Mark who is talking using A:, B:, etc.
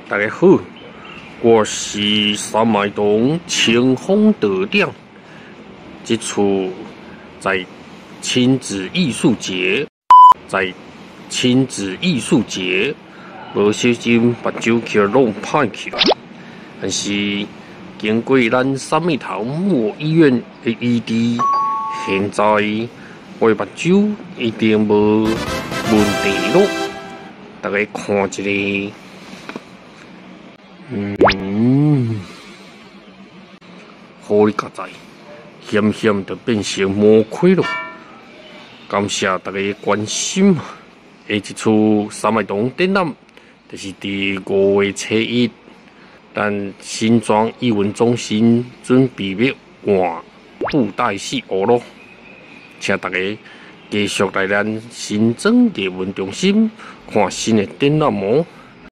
A: 大家好，我是三脉洞清风道长。这次在亲子艺术节，无小心把酒给弄歹去了，但是经过咱三味头某医院的医治，现在我的目睭一定无问题咯。大家看一下。好哩，佳哉，险险就变成魔鬼咯！感谢大家的关心。下一次三脉洞展览就是伫5月7日，咱新庄艺文中心准备要换布袋戏学咯，请大家继续来咱新庄艺文中心看新的展览哦。